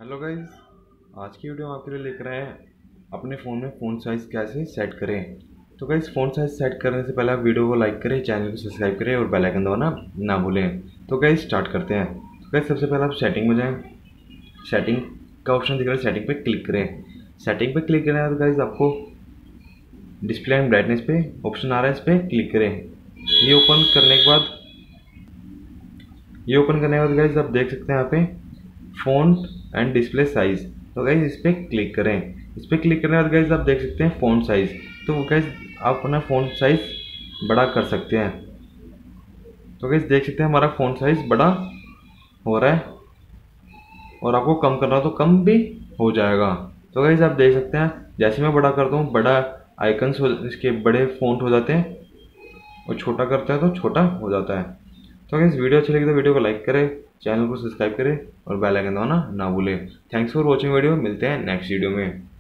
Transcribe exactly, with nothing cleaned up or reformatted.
Hello guys, आज की video हम आपके लिए लेकर आए हैं अपने फ़ोन में फ़ोन साइज़ कैसे सेट करें। तो गाइस, फ़ोन साइज़ सेट करने से पहले आप वीडियो को लाइक करें, चैनल को सब्सक्राइब करें और बेल आइकन दबाना ना भूलें। तो गाइस स्टार्ट करते हैं। तो गाइस सबसे पहले आप सेटिंग में जाएं। सेटिंग का ऑप्शन दिख रहा है, सेटिंग पे क्लिक करें। सेटिंग पे क्लिक करना है तो गाइस आपको डिस्प्ले एंड ब्राइटनेस पे ऑप्शन आ रहा है, इस पर क्लिक करें। ये ओपन करने के बाद ये ओपन करने के बाद गाइस आप देख सकते हैं यहाँ पे फ़ॉन्ट एंड डिस्प्ले साइज़। तो गाइस इस पर क्लिक करें। इस पर क्लिक करने के बाद गाइस आप देख सकते हैं फ़ॉन्ट साइज़। तो गाइस आप अपना फ़ॉन्ट साइज़ बड़ा कर सकते हैं। तो गाइस देख सकते हैं हमारा फ़ॉन्ट साइज़ बड़ा हो रहा है और आपको कम करना हो तो कम भी हो जाएगा। तो गाइस आप देख सकते हैं जैसे मैं बड़ा करता हूँ बड़ा आइकन्स हो, इसके बड़े फ़ॉन्ट हो जाते हैं और छोटा करता है तो छोटा हो जाता है। तो अगर इस वीडियो अच्छी लगी तो वीडियो को लाइक करें, चैनल को सब्सक्राइब करें और बेल आइकन दबाना ना भूलें। Thanks for watching video. मिलते हैं नेक्स्ट वीडियो में।